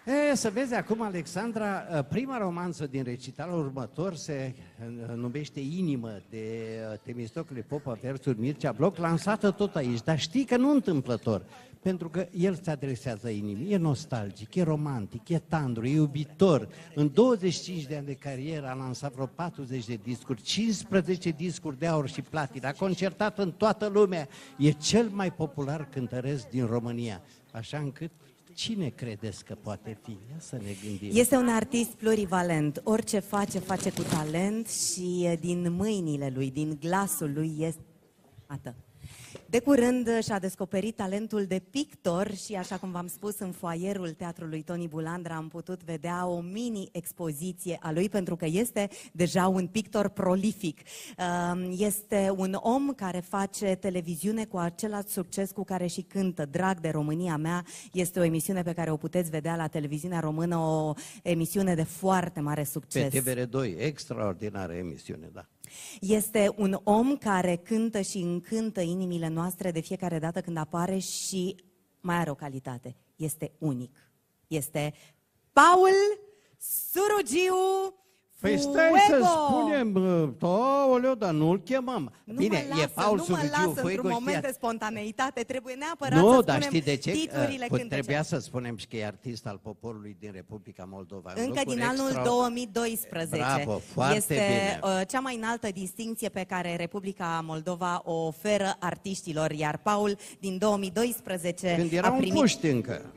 Să vezi, acum, Alexandra, prima romanță din recitalul următor se numește Inimă, de Temistocle Popa versuri Mircea Bloc, lansată tot aici, dar știi că nu întâmplător, pentru că el se adresează inimii, e nostalgic, e romantic, e tandru, e iubitor. În 25 de ani de carieră a lansat vreo 40 de discuri, 15 discuri de aur și platină, a concertat în toată lumea, e cel mai popular cântăresc din România, așa încât cine credeți că poate fi? Ia să ne gândim. Este un artist plurivalent. Orice face, face cu talent și din mâinile lui, din glasul lui este... Atât. De curând și-a descoperit talentul de pictor și, așa cum v-am spus, în foaierul Teatrului Toni Bulandra am putut vedea o mini-expoziție a lui, pentru că este deja un pictor prolific. Este un om care face televiziune cu același succes cu care și cântă. Drag de România mea este o emisiune pe care o puteți vedea la televiziunea română, o emisiune de foarte mare succes. Pe TVR2, extraordinară emisiune, da. Este un om care cântă și încântă inimile noastre de fiecare dată când apare și mai are o calitate. Este unic. Este Paul Surugiu Păi stai să spunem, aoleu, dar nu-l chemăm. Bine, e Paul Surugiu Fuego. Într-un moment de spontaneitate trebuie neapărat să dar spunem știi de ce? titlurile cântece. Trebuia să spunem și că e artist al poporului din Republica Moldova. Încă din anul 2012. Bravo, foarte este bine. Cea mai înaltă distincție pe care Republica Moldova o oferă artiștilor, iar Paul din 2012 când era un puști încă.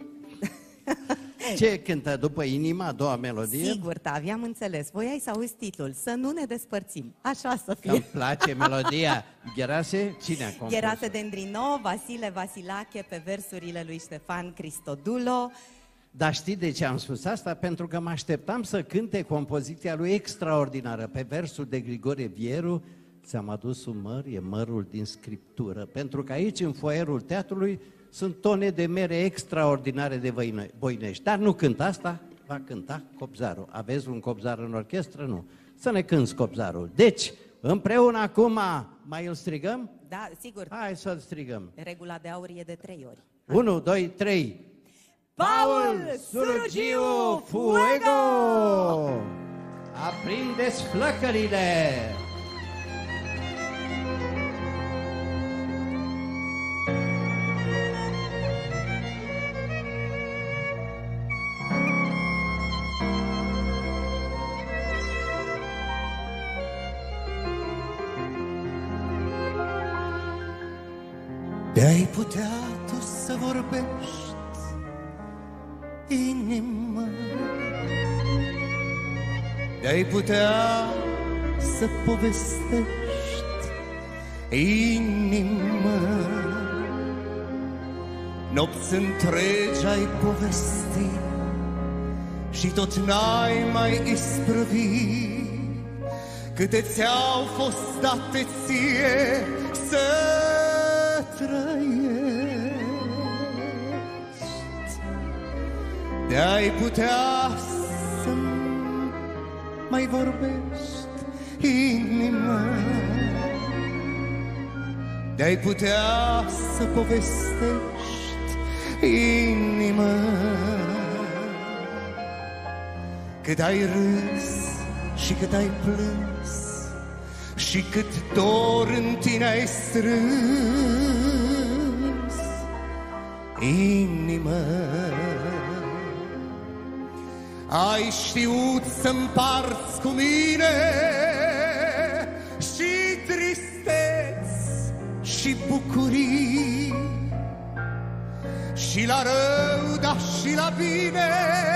Ce cântă după inima, a doua melodie? Sigur, Tavi, am înțeles. Voiai să auzi titlul, să nu ne despărțim. Așa să fie. Îmi place melodia. Gherase, cine a compus? Gherase Dendrino, Vasile Vasilache, pe versurile lui Ștefan Cristodulo. Dar știi de ce am spus asta? Pentru că mă așteptam să cânte compoziția lui extraordinară. Pe versul de Grigore Vieru, ți-am adus un măr, e mărul din scriptură. Pentru că aici, în foaierul teatrului, sunt tone de mere extraordinare de Voinești. Dar nu cânt asta, va cânta Cobzarul. Aveți un Cobzar în orchestră? Nu. Să ne cânți Cobzarul. Deci, împreună acum, mai îl strigăm? Da, sigur. Hai să-l strigăm. Regula de aur e de 3 ori. 1, 2, 3. Paul Surugiu Fuego! Aprindeți flăcările! De-ai putea tu să vorbești, inimă, de-ai putea să povestești, inimă, nopți întregi ai povestit și tot n-ai mai isprăvit câte ți-au fost date ție să trăiești. De-ai putea să mai vorbești, inimă, de-ai putea să povestești, inimă, cât ai râs și cât ai plâns și cât dor în tine ai strâns, inimă. Ai știut să-mparți cu mine și tristeți și bucurii, și la rău, dar și la bine.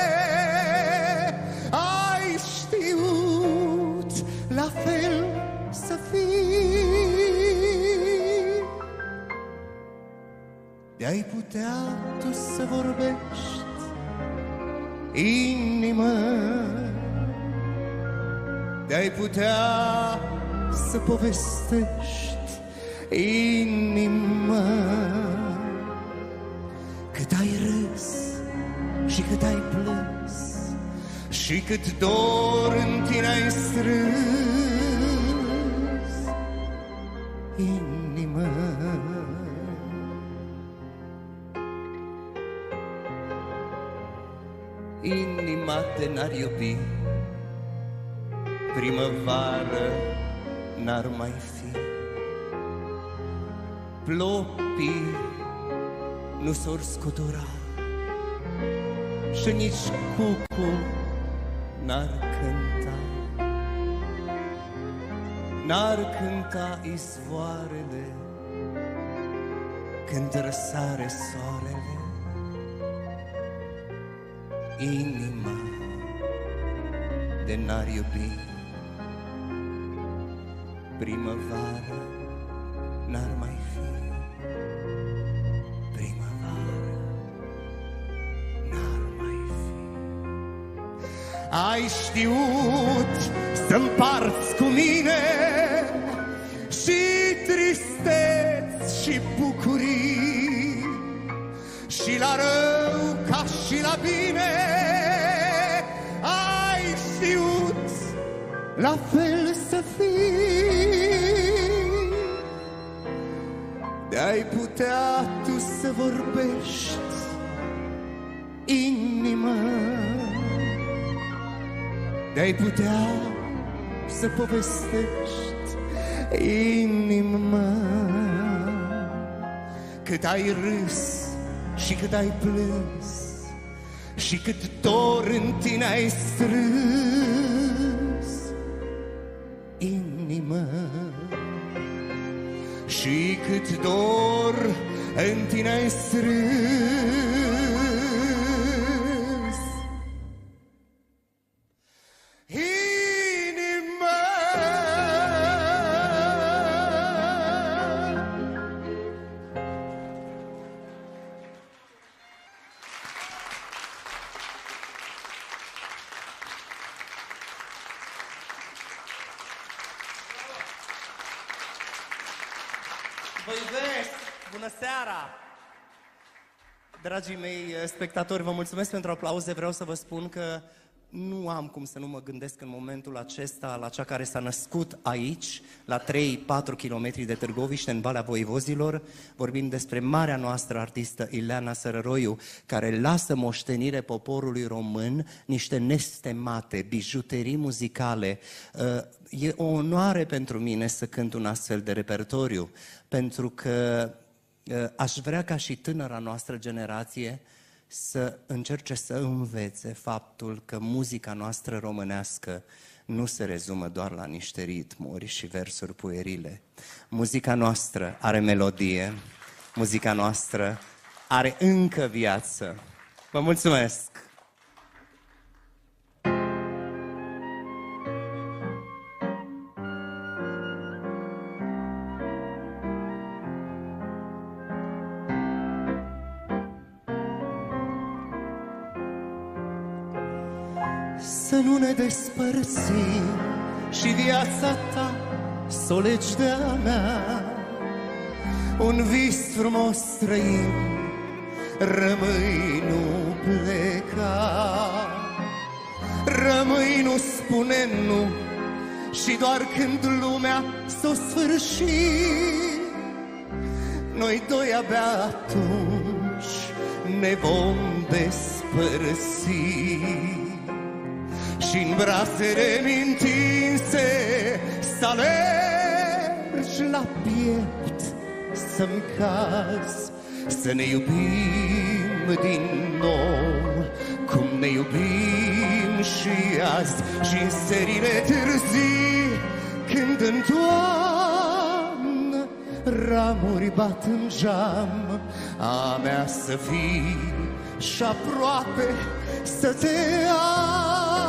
Ai știut la fel să fii. De-ai putea tu să vorbești, inimă, de-ai putea să povestești, inimă, cât ai râs și cât ai plâns și cât dor în tine ai strâns, inimă. inima te n-ar iubi, primăvară n-ar mai fi. Plopii nu s-or scutura și nici cucu n-ar cânta. N-ar cânta izvoarele când răsare soarele. Inima de n-ar iubi, primăvară n-ar mai fi. Primăvară n-ar mai fi. Ai știut să-mparți cu mine și tristeți și bucurii, și la rău ca și la bine. Ai știut la fel să fii, de-ai putea tu să vorbești, inimă, de-ai putea să povestești, inimă, cât ai râs și cât ai plâns și cât dor în tine ai strâns, inimă, și cât dor în tine ai strâns. Vă iubesc! Bună seara! Dragii mei spectatori, vă mulțumesc pentru aplauze. Vreau să vă spun că nu am cum să nu mă gândesc în momentul acesta la cea care s-a născut aici, la 3-4 km de Târgoviște, în Valea Voivozilor. Vorbim despre marea noastră artistă Ileana Sărăroiu, care lasă moștenire poporului român niște nestemate bijuterii muzicale. E o onoare pentru mine să cânt un astfel de repertoriu, pentru că aș vrea ca și tânăra noastră generație să încerce să învețe faptul că muzica noastră românească nu se rezumă doar la niște ritmuri și versuri puerile. Muzica noastră are melodie, muzica noastră are încă viață. Vă mulțumesc! Să nu ne despărțim și viața ta s-o legi de-a mea. Un vis frumos trăim, rămâi, nu pleca. Rămâi, nu spune nu, și doar când lumea s-o sfârși, noi doi abia atunci ne vom despărți. Și-n brațele mintinse să alergi la piept, să-mi cazi, să ne iubim din nou, cum ne iubim și azi și-n serile târzii, când în toamnă ramuri bat în geam, a mea să fii și aproape să te am.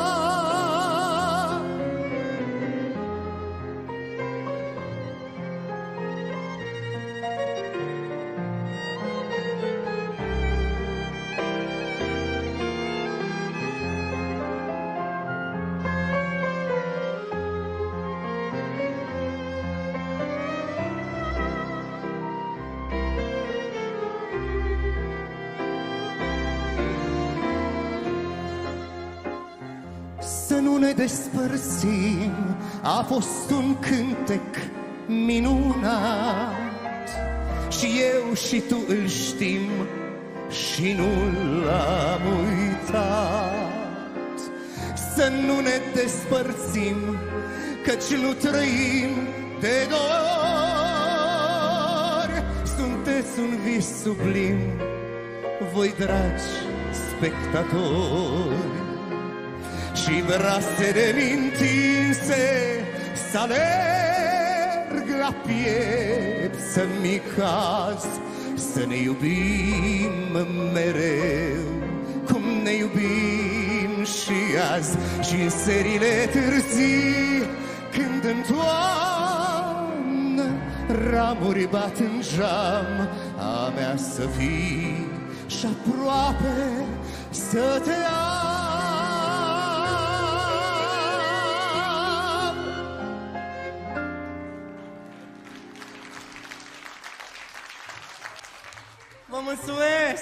Să nu ne despărțim, a fost un cântec minunat, și eu și tu îl știm și nu l-am uitat. să nu ne despărțim, căci nu trăim de dor. Sunteți un vis sublim, voi dragi spectatori, și brațele întinse să alerg la piept, să-mi caz, să ne iubim mereu, cum ne iubim și azi. Și în serile târzii, când în toamnă ramuri bat în geam, a mea să fii și aproape să te am. Vă mulțumesc!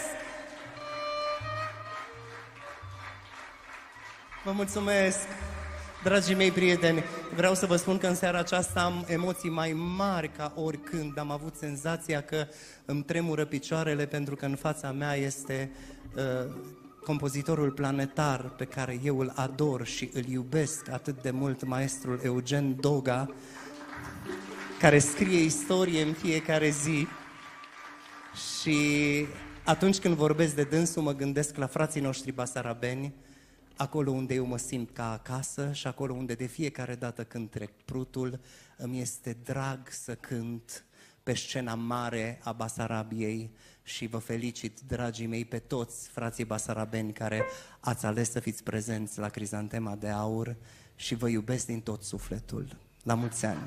Vă mulțumesc, dragii mei prieteni. Vreau să vă spun că în seara aceasta am emoții mai mari ca oricând. Am avut senzația că îmi tremură picioarele pentru că în fața mea este compozitorul planetar pe care eu îl ador și îl iubesc atât de mult, maestrul Eugen Doga, care scrie istorie în fiecare zi. Și atunci când vorbesc de dânsul, mă gândesc la frații noștri basarabeni, acolo unde eu mă simt ca acasă și acolo unde de fiecare dată când trec prutul, îmi este drag să cânt pe scena mare a Basarabiei. Și vă felicit, dragii mei, pe toți frații basarabeni care ați ales să fiți prezenți la Crizantema de Aur și vă iubesc din tot sufletul. La mulți ani!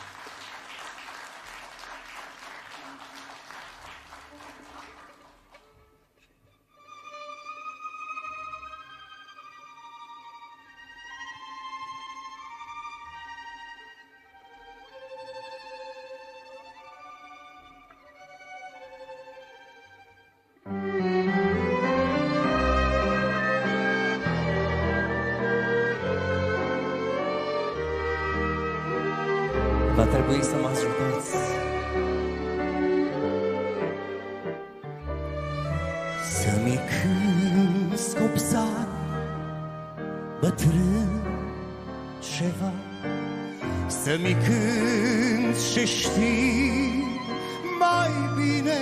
Va trebui să mă ajutați. Să-mi cânt scopsar, bătrân ceva, să-mi cânt și știi mai bine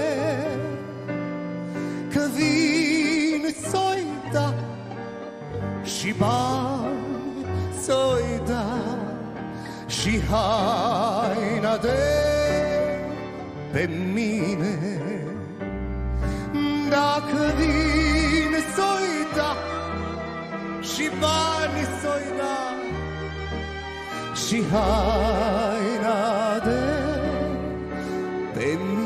că vin ți-oi da și bani ți-oi da și haina de pe mine. Dacă vin ți-oi da și bani ți-oi da și haina de pe mine.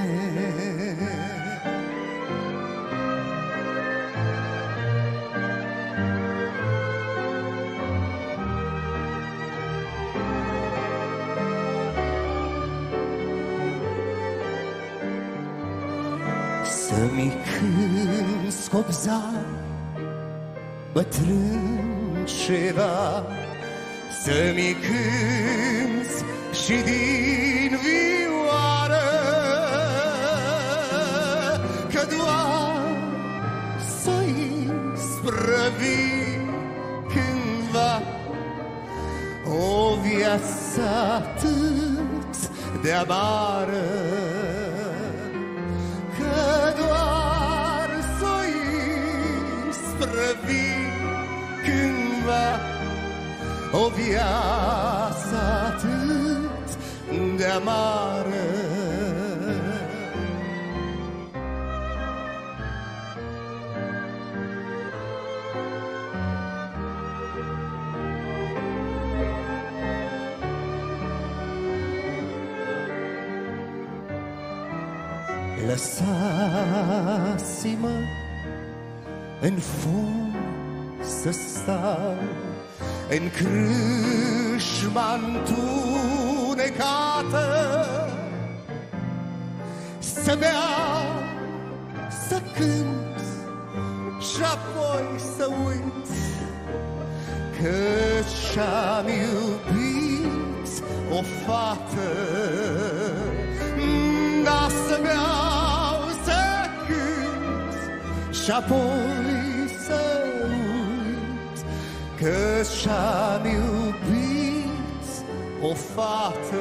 Să-mi cânt scopzar, bătrân ceva, să-mi cânți și din vioară, că doar să-i sprăvi cândva o viață atât de amară. Cândva o viață atât de amară. Lăsați-mă în fund să stau în crâșma întunecată, să beau, să cânt și apoi să uit, căci am iubit o fată. Da, să beau, să cânt și apoi să uit, că și-am iubit o fată.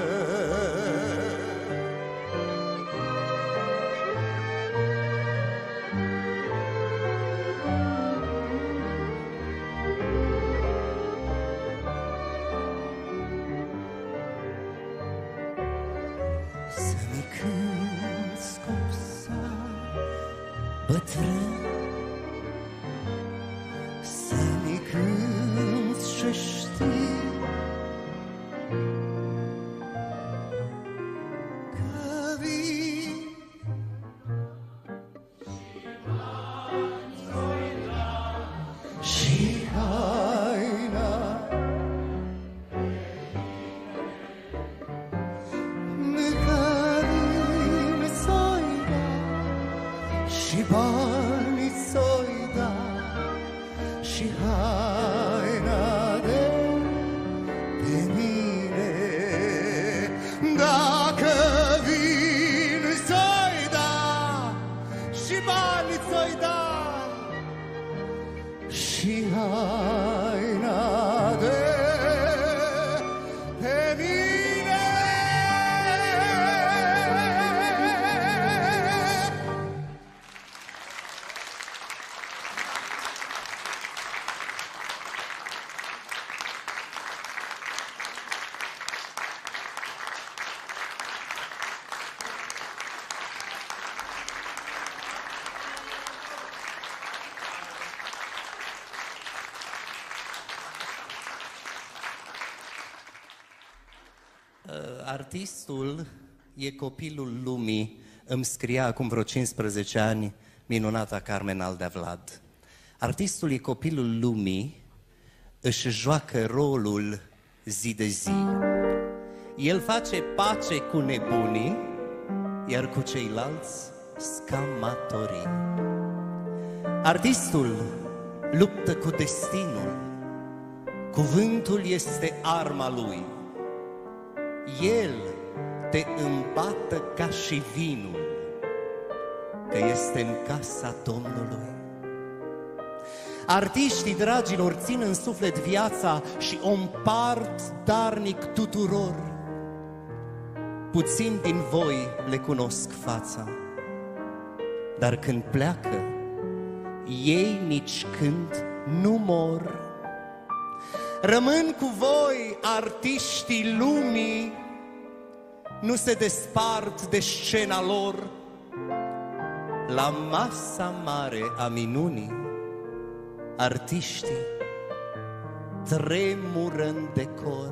Să-mi cânti copsar bătrân, să-mi cânti și știi că vii și haina mâncării ți-oi da și banii ți-oi da și haina de mine. Dacă vin ți-oi da și banii ți-oi da și haina de mine. Artistul e copilul lumii, îmi scria acum vreo 15 ani minunata Carmen Aldea Vlad. Artistul e copilul lumii, își joacă rolul zi de zi. El face pace cu nebunii, iar cu ceilalți scamatorii. Artistul luptă cu destinul, cuvântul este arma lui. El te îmbată ca și vinul, că este în casa Domnului. Artiștii, dragilor, țin în suflet viața și o împart darnic tuturor. Puțini din voi le cunosc fața, dar când pleacă, ei nici când nu mor. Rămân cu voi, artiștii lumii, nu se despart de scena lor. La masa mare a minunii, artiștii tremură în decor.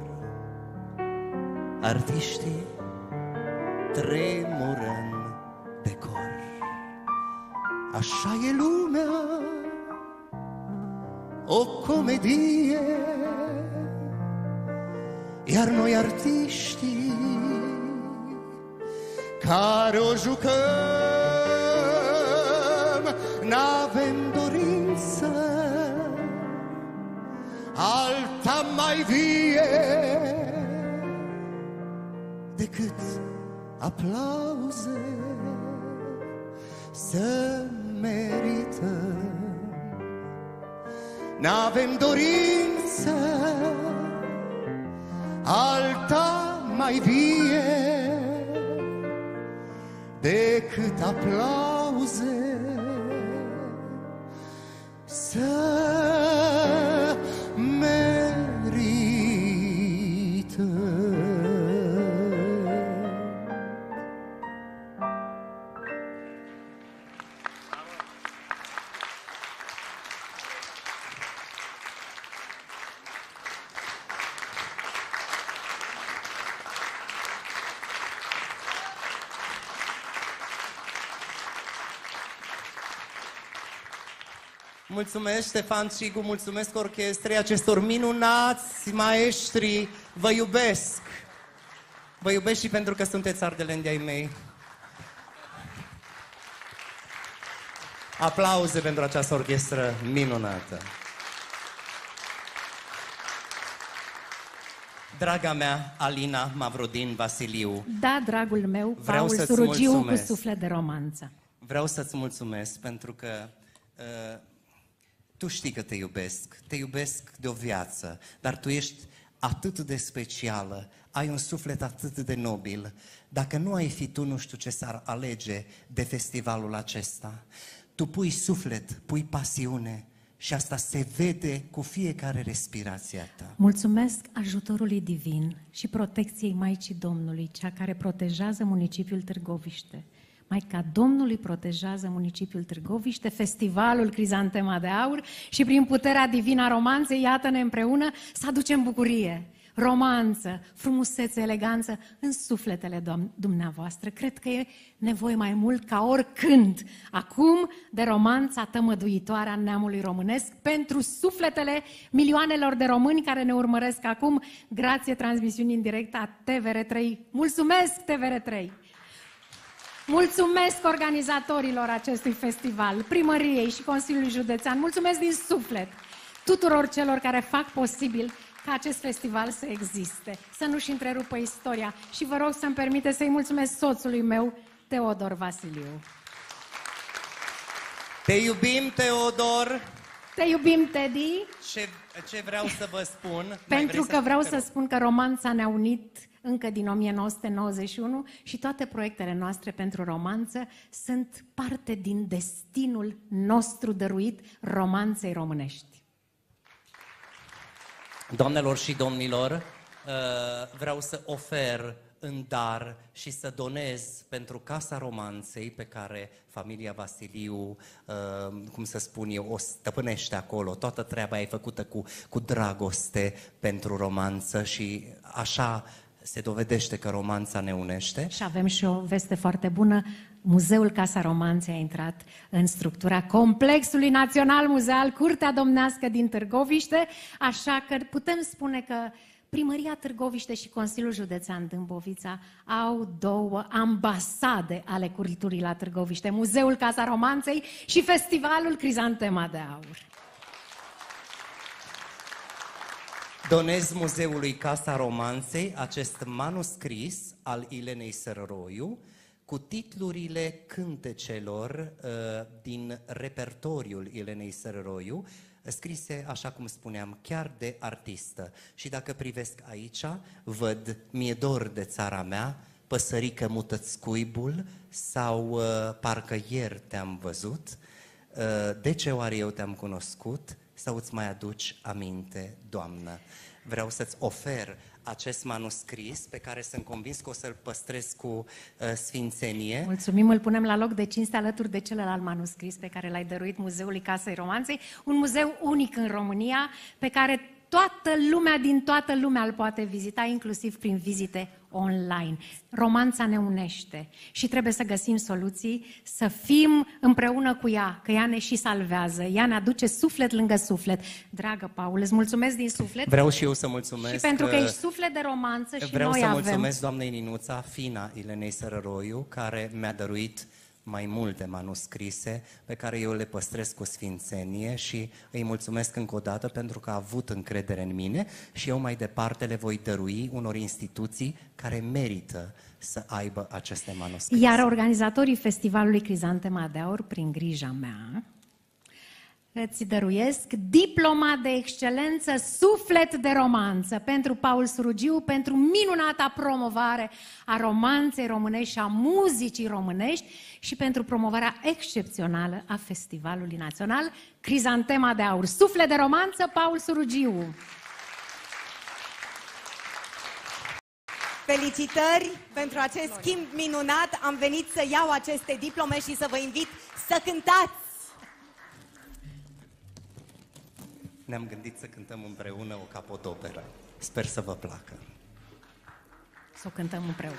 Artiștii tremură în decor. Așa e lumea, o comedie, iar noi artiștii care o jucăm n-avem dorință alta mai vie decât aplauze să merităm. N-avem dorință alta mai vie decât aplauze să Mulțumesc, Ștefan Cigu, mulțumesc orchestrei acestor minunați maestri. Vă iubesc! Vă iubesc și pentru că sunteți ardelendi ai mei. Aplauze pentru această orchestră minunată. Draga mea, Alina Mavrodin Vasiliu. Da, dragul meu, Paul Surugiu cu suflet de romanță. Vreau să-ți mulțumesc pentru că tu știi că te iubesc de o viață, dar tu ești atât de specială, ai un suflet atât de nobil. Dacă nu ai fi tu, nu știu ce s-ar alege de festivalul acesta. Tu pui suflet, pui pasiune și asta se vede cu fiecare respirație a ta. Mulțumesc ajutorului divin și protecției Maicii Domnului, cea care protejează municipiul Târgoviște. Maica Domnului protejează municipiul Târgoviște, festivalul Crizantema de Aur și prin puterea divină a romanței, iată-ne împreună să aducem bucurie, romanță, frumusețe, eleganță în sufletele dumneavoastră. Cred că e nevoie mai mult ca oricând acum de romanța tămăduitoare a neamului românesc pentru sufletele milioanelor de români care ne urmăresc acum grație transmisiunii în direct a TVR3. Mulțumesc TVR3! Mulțumesc organizatorilor acestui festival, primăriei și Consiliului Județean. Mulțumesc din suflet tuturor celor care fac posibil ca acest festival să existe, să nu-și întrerupă istoria. Și vă rog să-mi permite să-i mulțumesc soțului meu, Teodor Vasiliu. Te iubim, Teodor! Te iubim, Teddy! Ce vreau să vă spun? Pentru că vreau să spun că romanța ne-a unit încă din 1991 și toate proiectele noastre pentru romanță sunt parte din destinul nostru dăruit romanței românești. Doamnelor și domnilor, vreau să ofer în dar și să donez pentru Casa Romanței pe care familia Vasiliu, cum să spun eu, o stăpânește acolo. Toată treaba e făcută cu dragoste pentru romanță și așa se dovedește că romanța ne unește. Și avem și o veste foarte bună. Muzeul Casa Romanței a intrat în structura Complexului Național Muzeal Curtea Domnească din Târgoviște, așa că putem spune că Primăria Târgoviște și Consiliul Județean Dâmbovița au două ambasade ale culturii la Târgoviște, Muzeul Casa Romanței și Festivalul Crizantema de Aur. Donez Muzeului Casa Romanței acest manuscris al Ilenei Sărăroiu cu titlurile cântecelor din repertoriul Ilenei Sărăroiu, scrise, așa cum spuneam, chiar de artistă. Și dacă privesc aici, văd Mi-e dor de țara mea, Păsărică mută-ți cuibul sau Parcă ieri te-am văzut, De ce oare eu te-am cunoscut sau Îți mai aduci aminte, Doamnă? Vreau să-ți ofer acest manuscris pe care sunt convins că o să-l păstrez cu sfințenie. Mulțumim, îl punem la loc de cinste alături de celălalt manuscris pe care l-ai dăruit Muzeului Casei Romanței, un muzeu unic în România pe care toată lumea din toată lumea îl poate vizita, inclusiv prin vizite online. Romanța ne unește și trebuie să găsim soluții, să fim împreună cu ea, că ea ne și salvează, ea ne aduce suflet lângă suflet. Dragă Paul, îți mulțumesc din suflet. Vreau și eu să mulțumesc. Și pentru că ești suflet de romanță și vreau noi să avem. mulțumesc doamnei Ninuța, fina Ilenei Sărăroiu, care mi-a dăruit mai multe manuscrise pe care eu le păstrez cu sfințenie și îi mulțumesc încă o dată pentru că a avut încredere în mine și eu mai departe le voi dărui unor instituții care merită să aibă aceste manuscrise. Iar organizatorii Festivalului Crizantema de Aur, prin grija mea, îți dăruiesc diploma de excelență Suflet de Romanță pentru Paul Surugiu, pentru minunata promovare a romanței românești și a muzicii românești și pentru promovarea excepțională a Festivalului Național Crizantema de Aur. Suflet de Romanță, Paul Surugiu. Felicitări pentru acest schimb minunat. Am venit să iau aceste diplome și să vă invit să cântați. Ne-am gândit să cântăm împreună o capodoperă. Sper să vă placă. Să o cântăm împreună.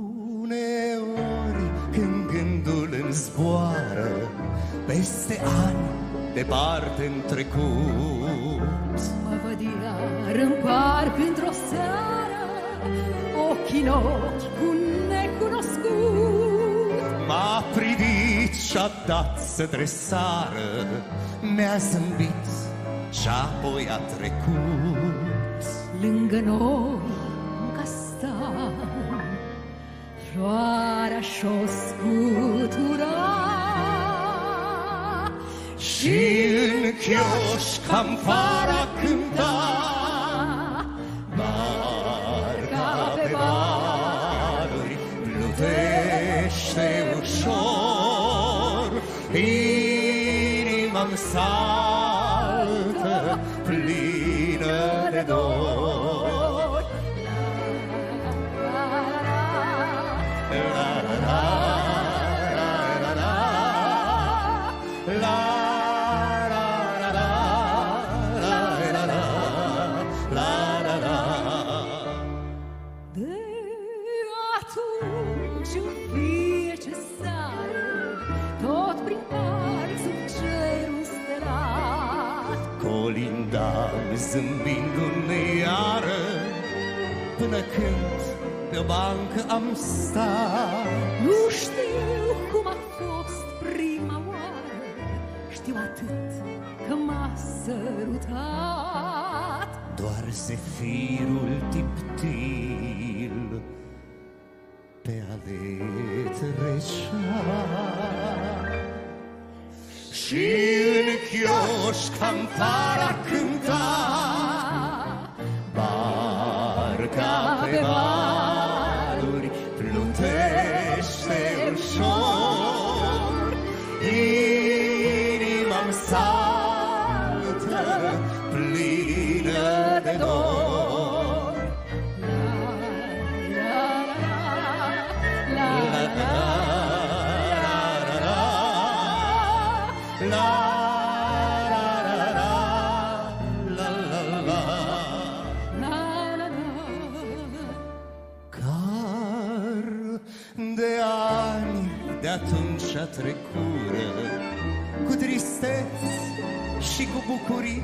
Uneori când gândul îmi zboară peste ani departe în trecut. Mă văd iar în parc într-o seară, ochii în ochi cu necunoscut. M-a privit și-a dat să tresară, mi-a zâmbit și apoi a trecut. Lângă noi, în castan, floarea și-o scutura. Și în chioșc fanfara cânta, barca pe valuri plutește ușor, inima-mi saltă plină de dor. Zâmbindu-ne iară, până când pe o bancă am stat. Nu știu cum a fost prima oară, știu atât că m-a sărutat. Doar zefirul tiptil pe ale trecea. Și în chioșc fanfara cânta, barca pe valuri plutește ușor, inima-mi saltă plină de dor. De ani de atunci trecură, cu tristeți și cu bucurii.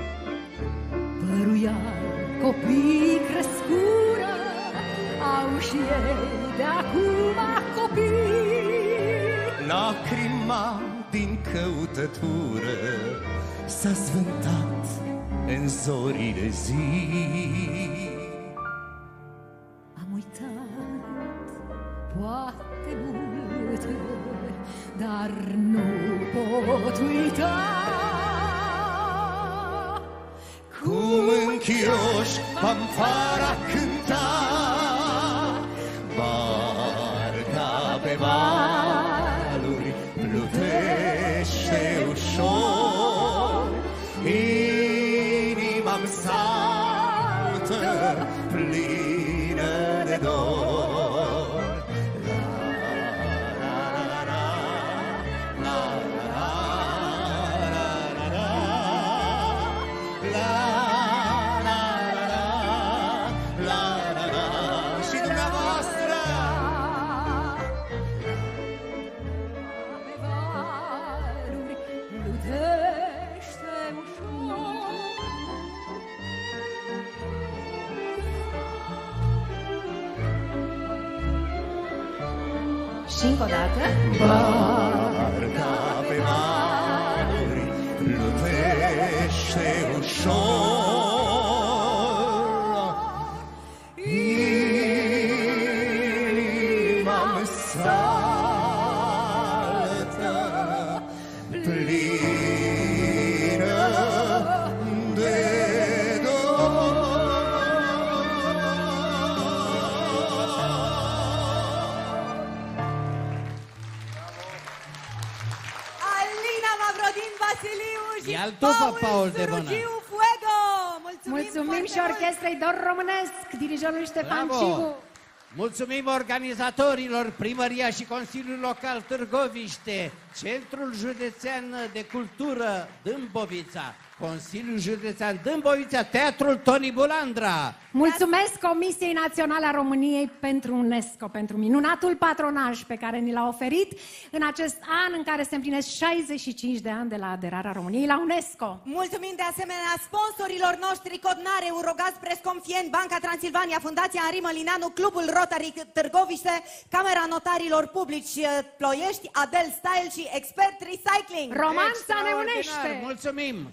Păruiar copii crescură, au și ei de acum copii. Lacrima din căutătură s-a zvântat în zorii de zi. Am uitat poate multe, dar nu pot uita cum în chioșc fanfara cânta, barca pe valuri plutește ușor, inima-mi saltă plină de dor. Și dumneavoastră pe valuri plutește ușor. Și încă o dată. barca pe valuri plutește ușor, inima-mi saltă plină de dor. Alina Mavrodin Vasiliu și E al tupă, Paul de Bona. Surugiu Fuego! Mulțumim și orchestrei Dor Românesc, dirijorul Ștefan Bravo! Cigu. Mulțumim organizatorilor, Primăria și Consiliul Local Târgoviște, Centrul Județean de Cultură Dâmbovița, Consiliul Județean Dâmbovița, Teatrul Toni Bulandra. Mulțumesc Comisiei Naționale a României pentru UNESCO, pentru minunatul patronaj pe care ni l-a oferit în acest an în care se împlinesc 65 de ani de la aderarea României la UNESCO. Mulțumim de asemenea sponsorilor noștri: Codnare, Eurogaz, Prescomfien, Banca Transilvania, Fundația Henri Mălineanu, Clubul Rotary Târgoviște, Camera Notarilor Publici Ploiești, Adel Style și Expert Recycling. Romanța ne unește! Mulțumim!